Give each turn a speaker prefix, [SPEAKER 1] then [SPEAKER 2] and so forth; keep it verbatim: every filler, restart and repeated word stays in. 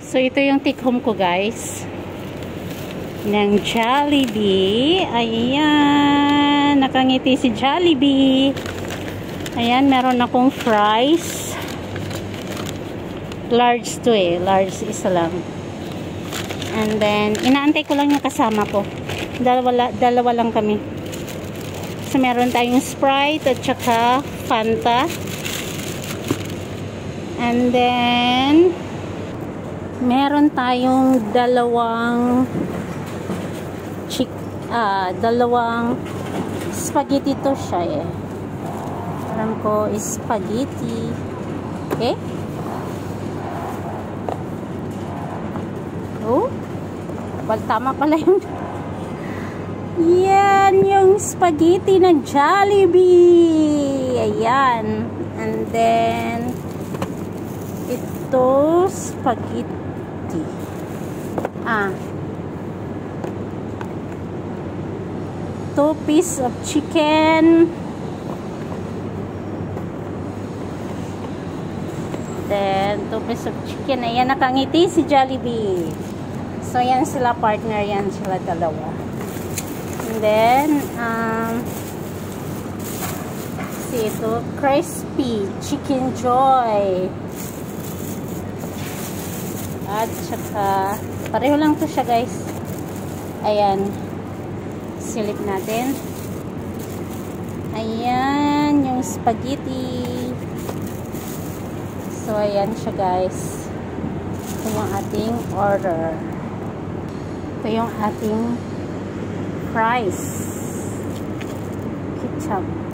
[SPEAKER 1] So, ito yung take home ko, guys. Ng Jollibee. Ayan. Nakangiti si Jollibee. Ayan, meron akong fries. Large to eh. Large isa lang. And then, inaantay ko lang yung kasama ko. Dalawa, dalawa lang kami. So, meron tayong Sprite at saka Fanta. And then, meron tayong dalawang chick, ah, dalawang spaghetti to siya eh. Alam ko is spaghetti. Okay? Oh? Well, tama pala yun. Yan yung spaghetti ng Jollibee. Ayan. And then, ito spaghetti. Ah. Two piece of chicken. Then, two piece of chicken. Ayan, nakangiti si Jollibee. So, yan sila partner. Yan sila dalawa. And then, um, see ito, crispy chicken joy. At saka, pareho lang to siya, guys. Ayan. Silip natin. Ayan, yung spaghetti. So, ayan siya, guys. Ito yung ating order. Ito yung ating fries. Ketchup.